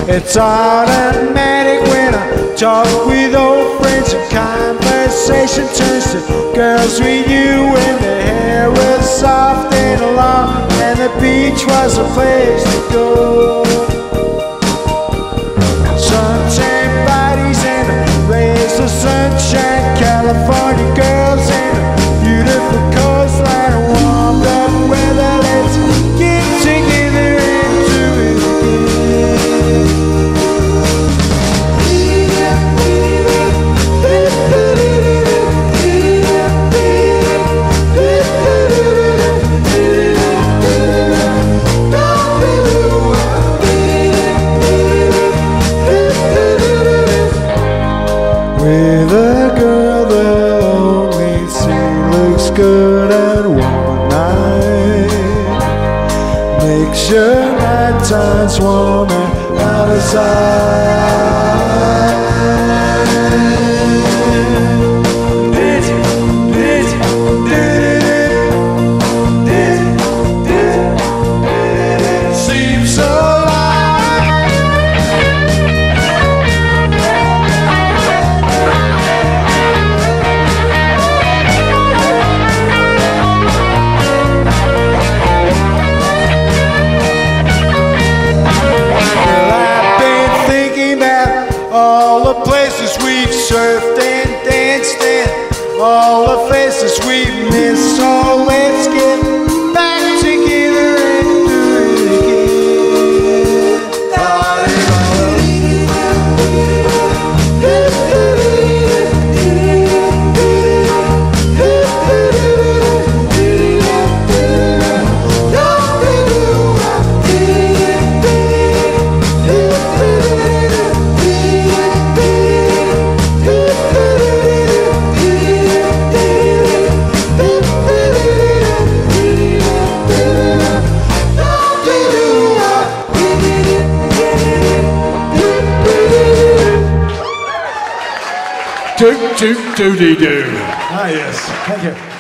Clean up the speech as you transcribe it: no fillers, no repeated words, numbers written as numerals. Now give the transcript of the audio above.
It's automatic when I talk with old friends, and conversation turns to girls we knew when the hair was soft and long and the beach was a place to go. Suntan bodies and rays of sunshine, California girls and a beautiful coastline, a warmed up weather. Let's get together and do it again. With a girl they'll only see looks good at one night, makes your night times warm and out of sight. Seems so all the places we've surfed and danced in, all the faces we've missed. So let's get back together and do it again. Doot, doot, dooty doo. Ah, yes. Thank you.